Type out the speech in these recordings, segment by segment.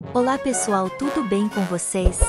Olá pessoal, tudo bem com vocês?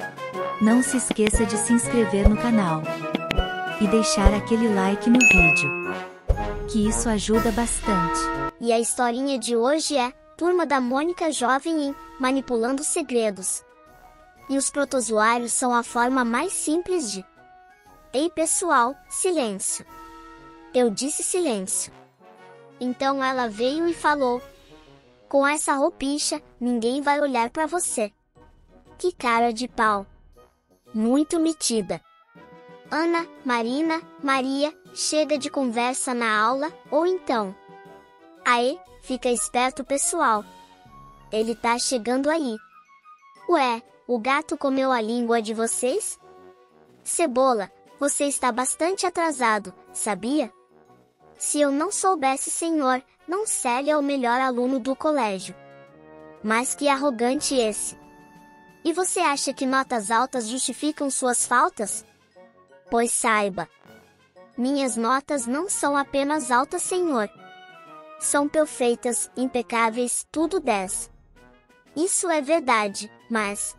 Não se esqueça de se inscrever no canal e deixar aquele like no vídeo, que isso ajuda bastante. E a historinha de hoje é Turma da Mônica Jovem em Manipulando Segredos. E os protozoários são a forma mais simples de... Ei pessoal, silêncio. Eu disse silêncio. Então ela veio e falou: com essa roupicha, ninguém vai olhar pra você. Que cara de pau. Muito metida. Ana, Marina, Maria, chega de conversa na aula, ou então. Aê, fica esperto pessoal. Ele tá chegando aí. Ué, o gato comeu a língua de vocês? Cebola, você está bastante atrasado, sabia? Se eu não soubesse, senhor, não Célio é o melhor aluno do colégio. Mas que arrogante esse. E você acha que notas altas justificam suas faltas? Pois saiba. Minhas notas não são apenas altas, senhor. São perfeitas, impecáveis, tudo 10. Isso é verdade, mas...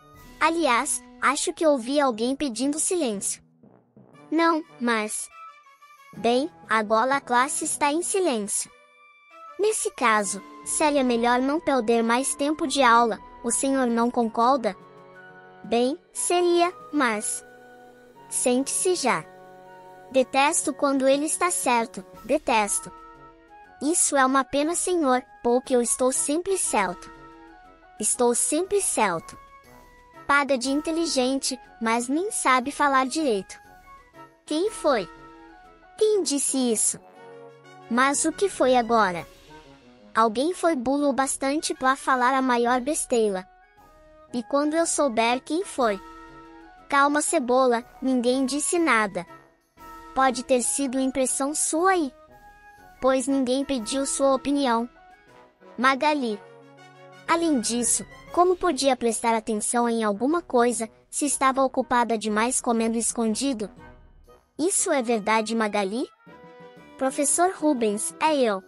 Aliás, acho que ouvi alguém pedindo silêncio. Não, mas... Bem, agora a classe está em silêncio. Nesse caso, seria melhor não perder mais tempo de aula, o senhor não concorda? Bem, seria, mas... Sente-se já. Detesto quando ele está certo, detesto. Isso é uma pena, senhor, porque eu estou sempre certo. Estou sempre certo. Paga de inteligente, mas nem sabe falar direito. Quem foi? Quem disse isso? Mas o que foi agora? Alguém foi burro o bastante para falar a maior besteira. E quando eu souber quem foi? Calma, cebola, ninguém disse nada. Pode ter sido impressão sua aí. Pois ninguém pediu sua opinião. Magali. Além disso, como podia prestar atenção em alguma coisa, se estava ocupada demais comendo escondido? Isso é verdade, Magali? Professor Rubens, é eu.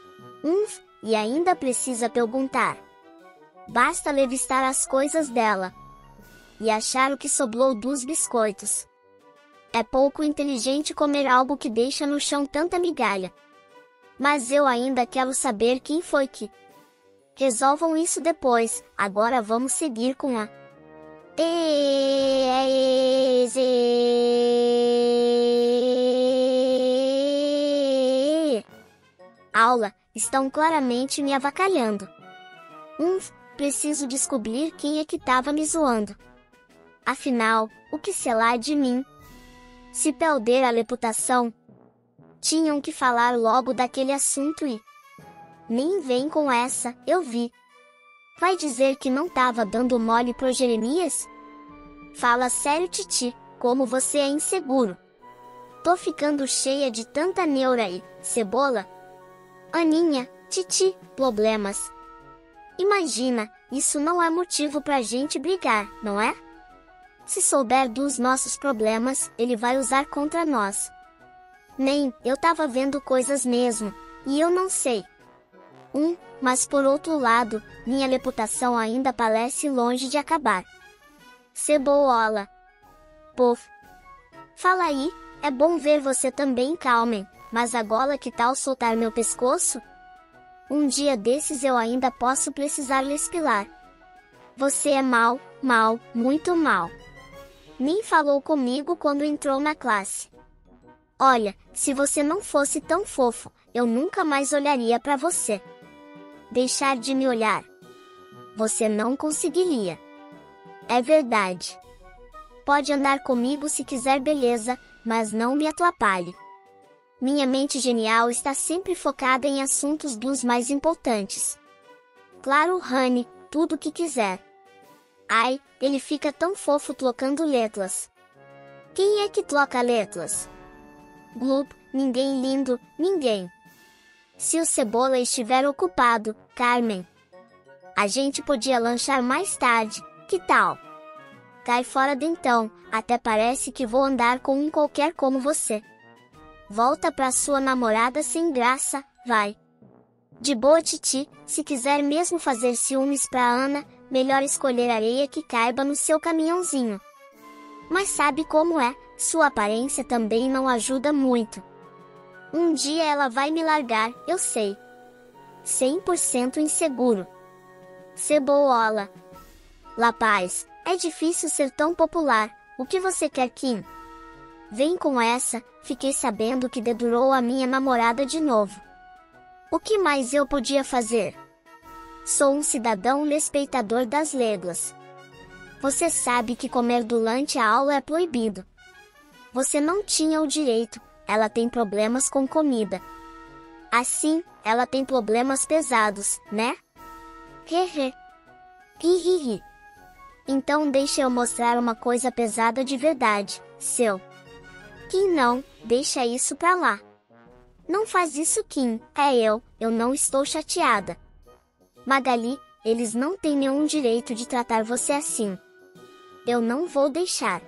E ainda precisa perguntar. Basta revistar as coisas dela. E achar o que sobrou dos biscoitos. É pouco inteligente comer algo que deixa no chão tanta migalha. Mas eu ainda quero saber quem foi que... Resolvam isso depois, agora vamos seguir com a... Aula, estão claramente me avacalhando. Preciso descobrir quem é que tava me zoando. Afinal, o que será de mim? Se perder a reputação, tinham que falar logo daquele assunto e... Nem vem com essa, eu vi. Vai dizer que não tava dando mole pro Jeremias? Fala sério, Titi, como você é inseguro. Tô ficando cheia de tanta neura e, cebola. Aninha, Titi, problemas. Imagina, isso não é motivo pra gente brigar, não é? Se souber dos nossos problemas, ele vai usar contra nós. Nem, eu tava vendo coisas mesmo, e eu não sei. Mas por outro lado, minha reputação ainda parece longe de acabar. Cebola. Puf. Fala aí, é bom ver você também, Carmen, mas agora que tal soltar meu pescoço? Um dia desses eu ainda posso precisar lhe espilar. Você é mal, muito mal. Nem falou comigo quando entrou na classe. Olha, se você não fosse tão fofo, eu nunca mais olharia pra você. Deixar de me olhar. Você não conseguiria. É verdade. Pode andar comigo se quiser, beleza, mas não me atrapalhe. Minha mente genial está sempre focada em assuntos dos mais importantes. Claro, Honey, tudo que quiser. Ai, ele fica tão fofo trocando letras. Quem é que troca letras? Gloop, ninguém lindo, ninguém. Se o Cebola estiver ocupado, Carmen. A gente podia lanchar mais tarde, que tal? Cai fora dentão, até parece que vou andar com um qualquer como você. Volta pra sua namorada sem graça, vai. De boa, Titi, se quiser mesmo fazer ciúmes pra Ana, melhor escolher areia que caiba no seu caminhãozinho. Mas sabe como é? Sua aparência também não ajuda muito. Um dia ela vai me largar, eu sei. 100% inseguro. Cebola. Rapaz, é difícil ser tão popular. O que você quer, Kim? Vem com essa, fiquei sabendo que dedurou a minha namorada de novo. O que mais eu podia fazer? Sou um cidadão respeitador das regras. Você sabe que comer durante a aula é proibido. Você não tinha o direito, ela tem problemas com comida. Assim, ela tem problemas pesados, né? Hehe. Hihihi. Então deixa eu mostrar uma coisa pesada de verdade, seu. Kim, não, deixa isso pra lá. Não faz isso, Kim, eu não estou chateada. Magali, eles não têm nenhum direito de tratar você assim. Eu não vou deixar.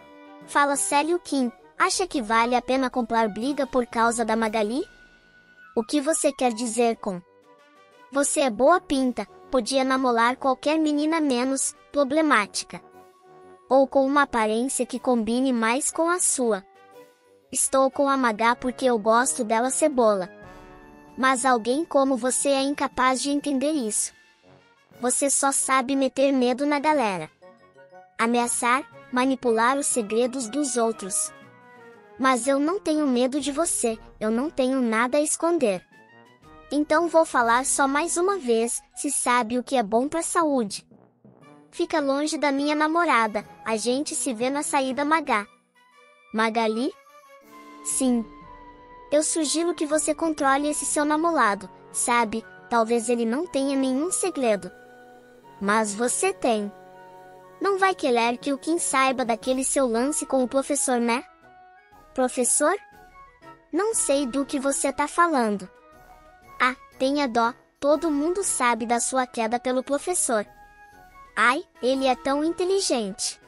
Fala sério, Kim, acha que vale a pena comprar briga por causa da Magali? O que você quer dizer com? Você é boa pinta, podia namorar qualquer menina menos problemática. Ou com uma aparência que combine mais com a sua. Estou com a Magá porque eu gosto dela, cebola. Mas alguém como você é incapaz de entender isso. Você só sabe meter medo na galera. Ameaçar, manipular os segredos dos outros. Mas eu não tenho medo de você, eu não tenho nada a esconder. Então vou falar só mais uma vez, se sabe o que é bom pra saúde. Fica longe da minha namorada, a gente se vê na saída, Magá. Magali? Sim. Eu sugiro que você controle esse seu namorado, sabe, talvez ele não tenha nenhum segredo. Mas você tem. Não vai querer que o Kim saiba daquele seu lance com o professor, né? Professor? Não sei do que você tá falando. Ah, tenha dó, todo mundo sabe da sua queda pelo professor. Ai, ele é tão inteligente.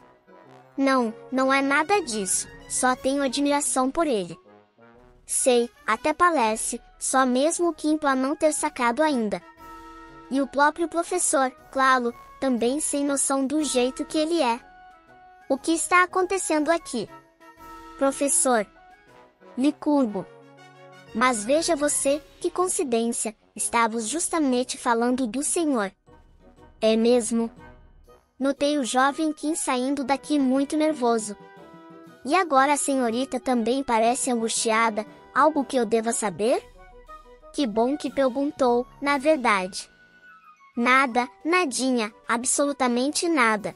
Não, não é nada disso, só tenho admiração por ele. Sei, até parece, só mesmo o Kim pra não ter sacado ainda. E o próprio professor, claro, também sem noção do jeito que ele é. O que está acontecendo aqui? Professor Licurgo. Mas veja você, que coincidência, estávamos justamente falando do senhor. É mesmo? Notei o jovem Kim saindo daqui muito nervoso. E agora a senhorita também parece angustiada, algo que eu deva saber? Que bom que perguntou, na verdade. Nada, nadinha, absolutamente nada.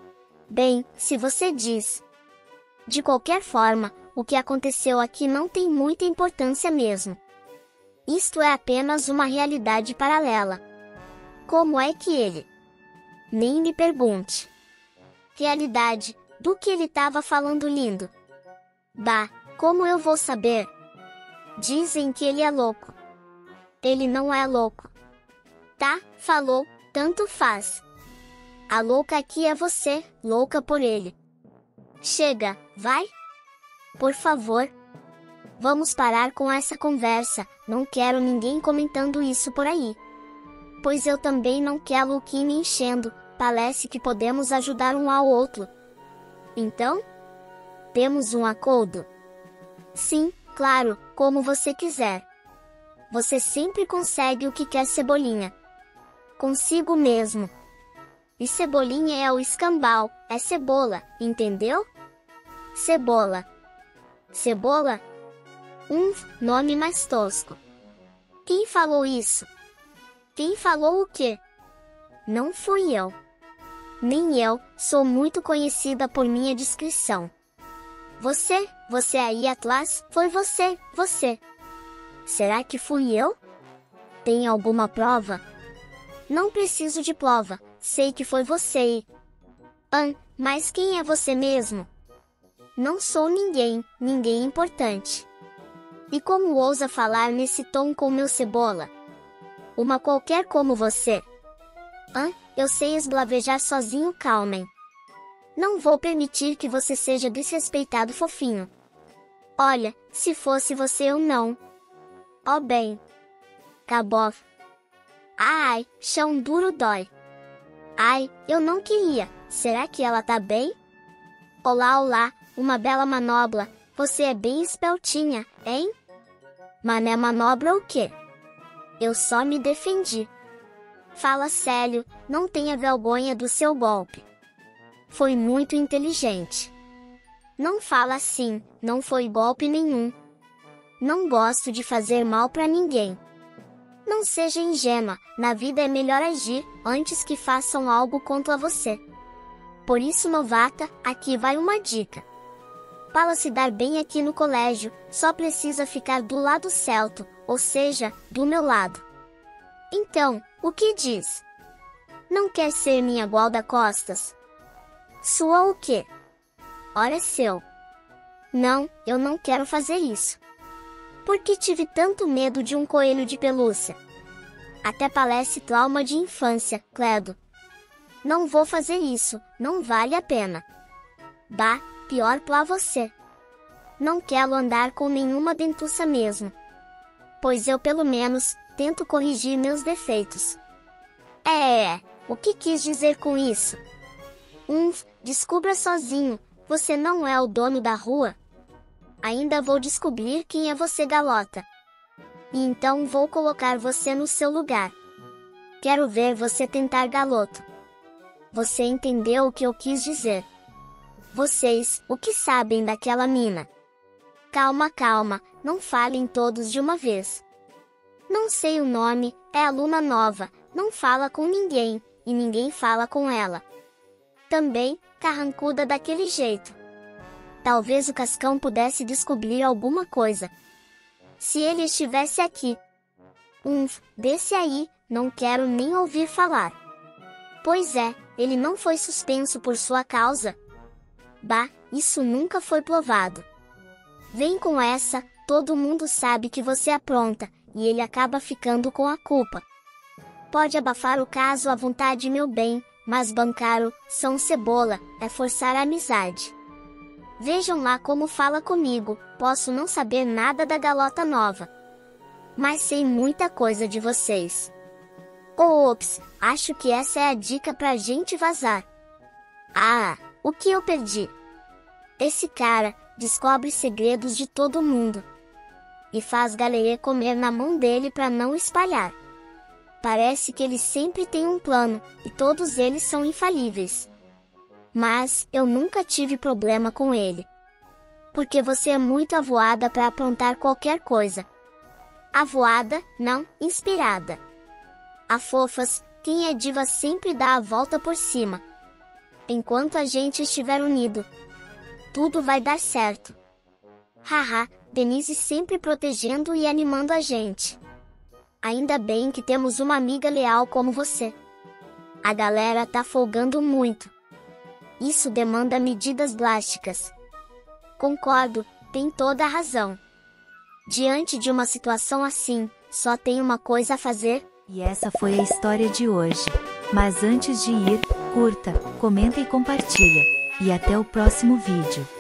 Bem, se você diz. De qualquer forma, o que aconteceu aqui não tem muita importância mesmo. Isto é apenas uma realidade paralela. Como é que ele? Nem me pergunte. Realidade, do que ele estava falando, lindo? Bah, como eu vou saber? Dizem que ele é louco. Ele não é louco. Tá, falou, tanto faz. A louca aqui é você, louca por ele. Chega, vai? Por favor. Vamos parar com essa conversa, não quero ninguém comentando isso por aí. Pois eu também não quero o Kim me enchendo, parece que podemos ajudar um ao outro. Então? Temos um acordo? Sim, claro, como você quiser. Você sempre consegue o que quer, Cebolinha. Consigo mesmo. E Cebolinha é o escambau, é cebola, entendeu? Cebola. Cebola? Nome mais tosco. Quem falou isso? Quem falou o quê? Não fui eu. Nem eu, sou muito conhecida por minha descrição. Você aí atrás, foi você. Será que fui eu? Tem alguma prova? Não preciso de prova, sei que foi você e... mas quem é você mesmo? Não sou ninguém importante. E como ousa falar nesse tom com meu cebola? Uma qualquer como você. Eu sei esblavejar sozinho, calmem. Não vou permitir que você seja desrespeitado, fofinho. Olha, se fosse você eu não. Ó bem. Cabó. Ai, chão duro dói. Ai, eu não queria. Será que ela tá bem? Olá, olá, uma bela manobra. Você é bem espeltinha, hein? Mané manobra o quê? Eu só me defendi. Fala sério, não tenha vergonha do seu golpe. Foi muito inteligente. Não fala assim, não foi golpe nenhum. Não gosto de fazer mal pra ninguém. Não seja ingênua, na vida é melhor agir antes que façam algo contra você. Por isso, novata, aqui vai uma dica. Para se dar bem aqui no colégio, só precisa ficar do lado certo, ou seja, do meu lado. Então, o que diz? Não quer ser minha guarda-costas? Sua o quê? Ora é seu. Não, eu não quero fazer isso. Por que tive tanto medo de um coelho de pelúcia? Até parece trauma de infância, credo. Não vou fazer isso, não vale a pena. Bah, pior pra você. Não quero andar com nenhuma dentuça mesmo. Pois eu pelo menos, tento corrigir meus defeitos. O que quis dizer com isso? Descubra sozinho, você não é o dono da rua. Ainda vou descobrir quem é você, garota. E então vou colocar você no seu lugar. Quero ver você tentar, garoto. Você entendeu o que eu quis dizer? Vocês, o que sabem daquela mina? Calma, calma, não falem todos de uma vez. Não sei o nome, é aluna nova, não fala com ninguém, e ninguém fala com ela. Também, carrancuda daquele jeito. Talvez o Cascão pudesse descobrir alguma coisa. Se ele estivesse aqui. Desse aí, não quero nem ouvir falar. Pois é, ele não foi suspenso por sua causa. Bah, isso nunca foi provado. Vem com essa, todo mundo sabe que você apronta, e ele acaba ficando com a culpa. Pode abafar o caso à vontade, meu bem, mas bancar o São Cebola é forçar a amizade. Vejam lá como fala comigo, posso não saber nada da galota nova. Mas sei muita coisa de vocês. Ops, acho que essa é a dica pra gente vazar. Ah, o que eu perdi? Esse cara descobre segredos de todo mundo. E faz galera comer na mão dele pra não espalhar. Parece que ele sempre tem um plano, e todos eles são infalíveis. Mas, eu nunca tive problema com ele. Porque você é muito avoada para aprontar qualquer coisa. Avoada, não, inspirada. A fofas, quem é diva sempre dá a volta por cima. Enquanto a gente estiver unido, tudo vai dar certo. Haha, Denise sempre protegendo e animando a gente. Ainda bem que temos uma amiga leal como você. A galera tá folgando muito. Isso demanda medidas drásticas. Concordo, tem toda a razão. Diante de uma situação assim, só tem uma coisa a fazer. E essa foi a história de hoje. Mas antes de ir, curta, comenta e compartilha. E até o próximo vídeo.